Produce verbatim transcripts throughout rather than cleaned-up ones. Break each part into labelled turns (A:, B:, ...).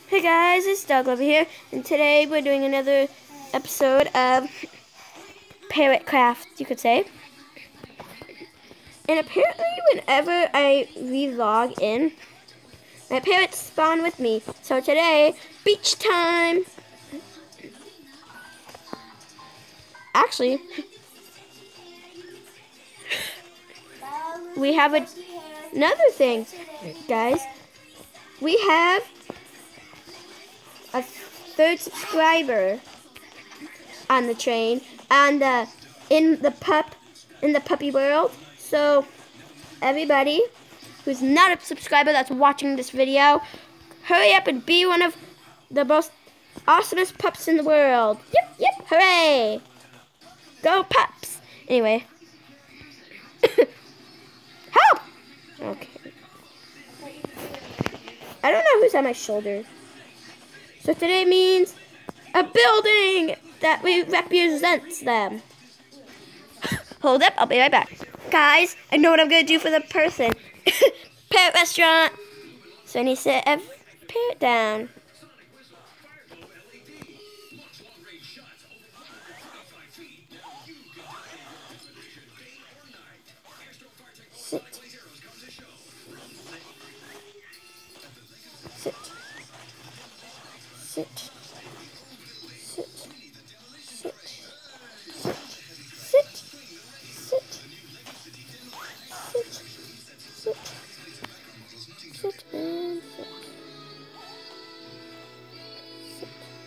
A: Hey guys, it's Doug over here, and today we're doing another episode of Parrot Craft, you could say. And apparently whenever I re-log in, my parrots spawn with me. So today, beach time! Actually, we have a, another thing, guys. We have a third subscriber on the train and uh, in the pup in the puppy world. So everybody who's not a subscriber that's watching this video, hurry up and be one of the most awesomest pups in the world. Yep, yep, hooray! Go pups! Anyway. Help! Okay. I don't know who's on my shoulder. So today means a building that we represents them. Hold up, I'll be right back. Guys, I know what I'm going to do for the person. Parrot restaurant. So I need to sit a parrot down. Sit. Sit. Sit. Sit. Sit. Sit. Sit. Sit. Sit. Sit. Sit and sit. Sit.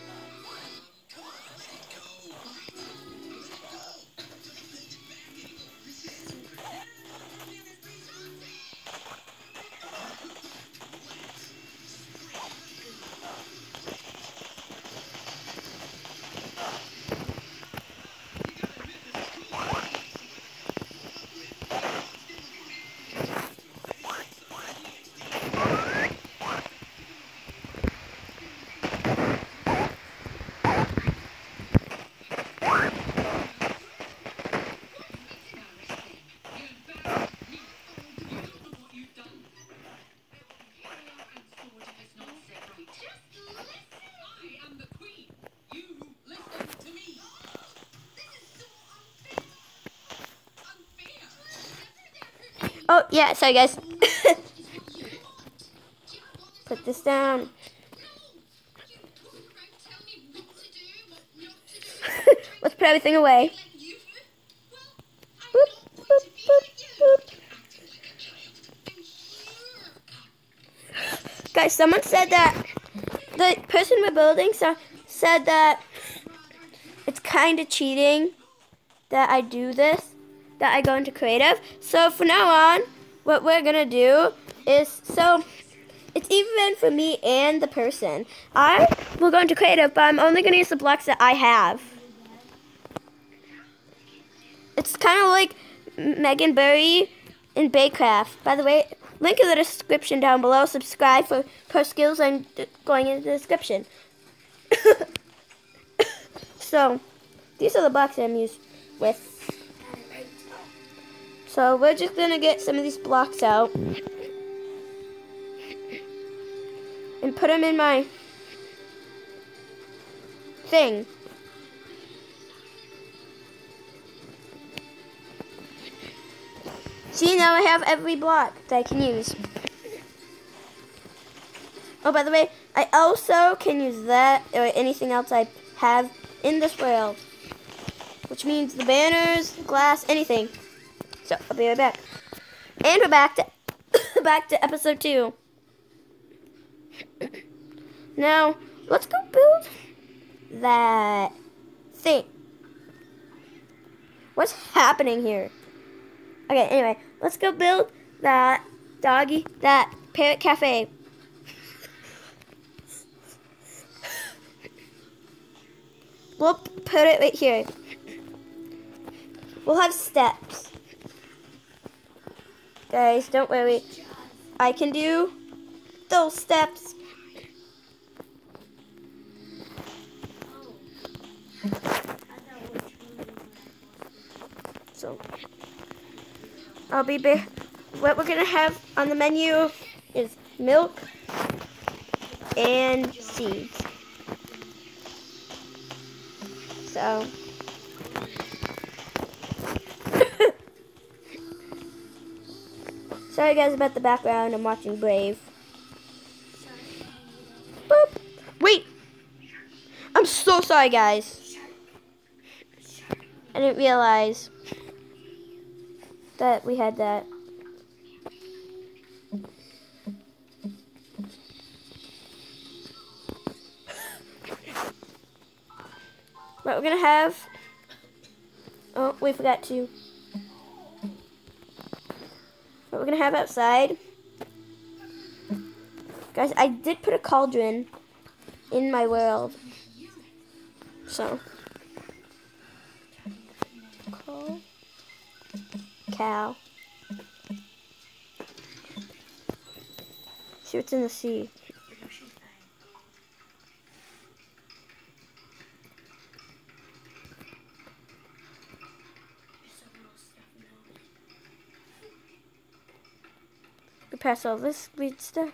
A: Oh, yeah, sorry guys. Put this down. Let's put everything away. Boop, boop, boop, boop. Guys, someone said that the person we're building so, said that it's kind of cheating that I do this. That I go into creative. So from now on, what we're gonna do is, so it's even for me and the person. I will go into creative, but I'm only gonna use the blocks that I have. It's kind of like Megan Berry in Baycraft. By the way, link in the description down below. Subscribe for pro skills I'm going in the description. So these are the blocks I'm used with. So we're just gonna get some of these blocks out and put them in my thing. See, now I have every block that I can use. Oh, by the way, I also can use that or anything else I have in this world, which means the banners, glass, anything. So I'll be right back. And we're back to back to episode two. Now let's go build that thing. What's happening here? Okay, anyway, let's go build that doggy, that parrot cafe. We'll put it right here. We'll have steps. Guys, don't worry. I can do those steps. So, I'll be back. What we're going to have on the menu is milk, and seeds. So, sorry guys about the background. I'm watching Brave. Boop. Wait! I'm so sorry, guys. I didn't realize that we had that. What we're gonna have. Oh, we forgot to. What we're gonna have outside. Guys, I did put a cauldron in my world. So. Cow. See what's in the sea. We pass all this weird stuff.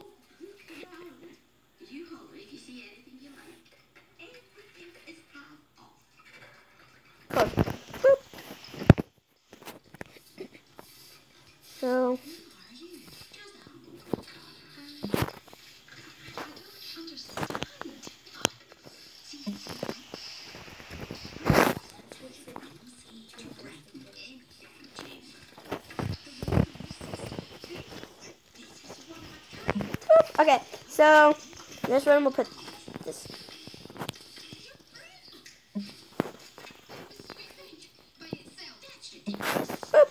A: Cool. Boop. So. Okay, so this one we'll put this. Boop.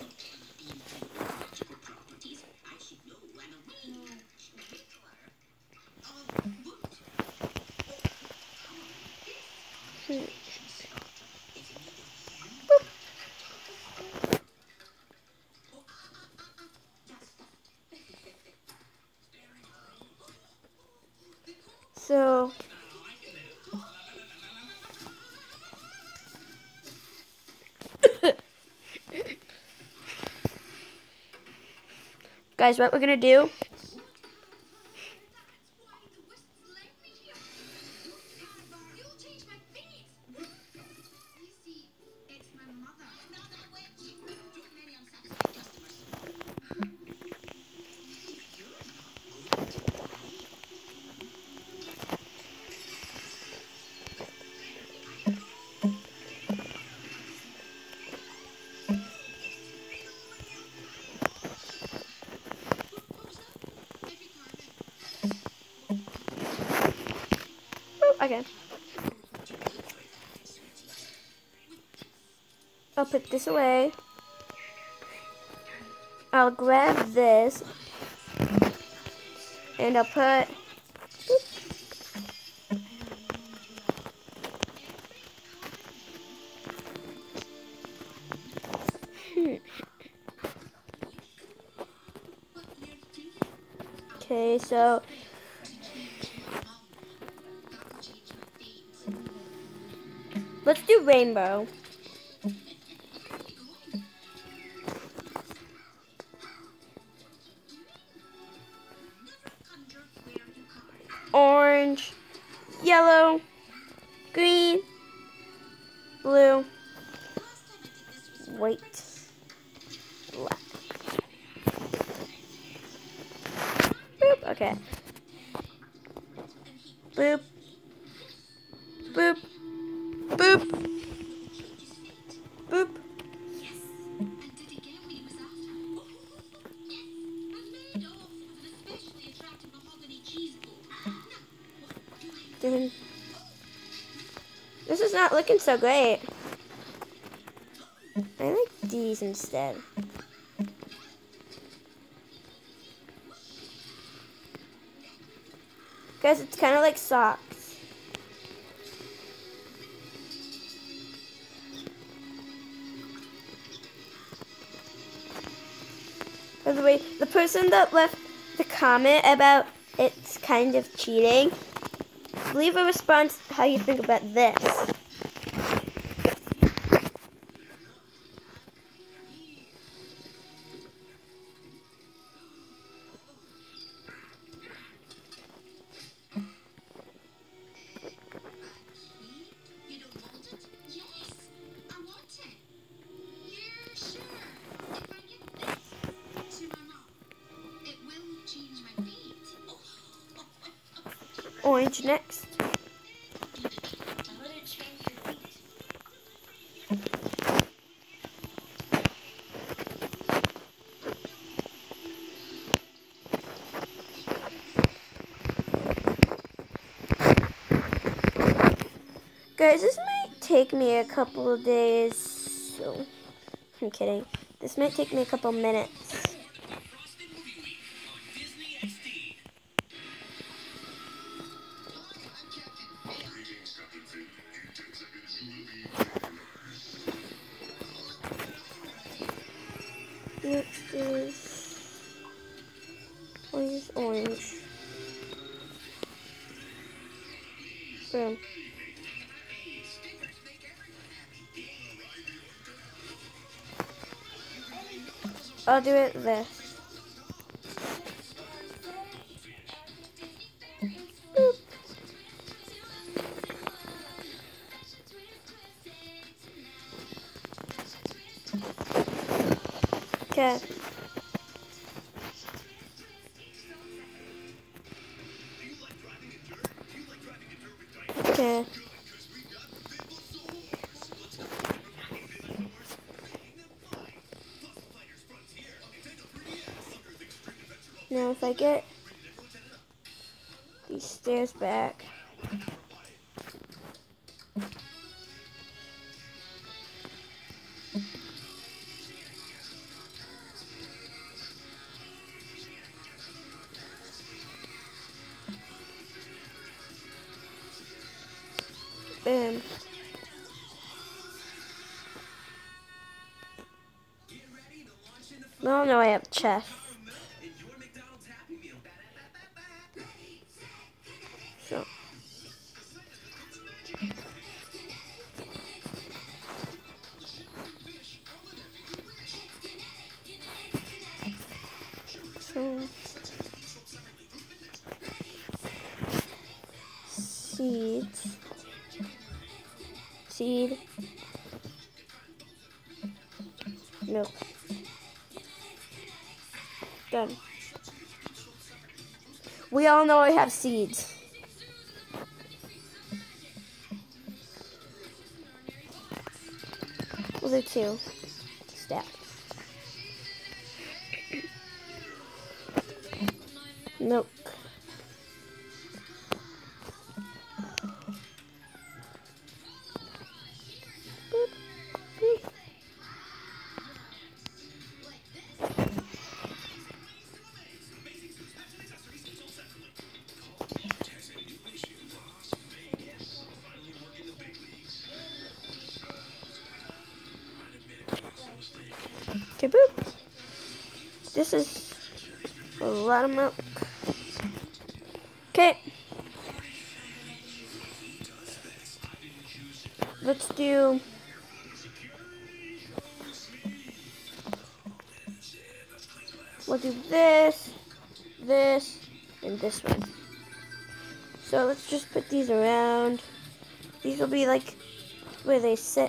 A: Hmm. So, guys, what we're gonna do? Okay. I'll put this away. I'll grab this. And I'll put... Hmm. Okay, so... let's do rainbow. Orange, yellow, green, blue, white, black. Boop, okay. Boop, boop, boop, boop. Then this is not looking so great. I like these instead. Guys, it's kind of like socks. By the way, the person that left the comment about it's kind of cheating, leave a response how you think about this. orange next. Guys, this might take me a couple of days. So, I'm kidding. This might take me a couple minutes. Next is orange, orange. Boom. I'll do it this. Boop. Okay. Okay. Now if I get these stairs back. Boom. No, no, I have chest. So. So. Seeds. Seed. Milk. Done. We all know I have seeds. Those are two. Stack. Milk. Boop, boop. Okay, boop. This is a lot of milk. Okay. Let's do we'll do this, this, and this one. So let's just put these around. These will be like where they sit.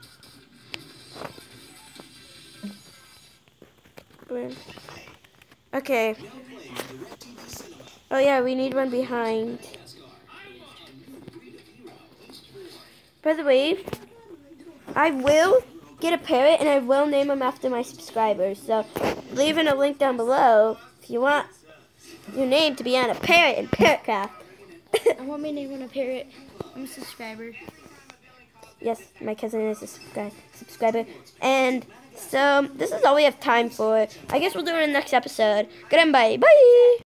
A: Okay. Oh yeah, we need one behind. By the way, I will get a parrot and I will name them after my subscribers. So leave in a link down below if you want your name to be on a parrot in Parrotcraft.
B: I want my name on a parrot. I'm a subscriber.
A: Yes, my cousin is a subscri subscriber. And so this is all we have time for. I guess we'll do it in the next episode. Good and bye. Bye.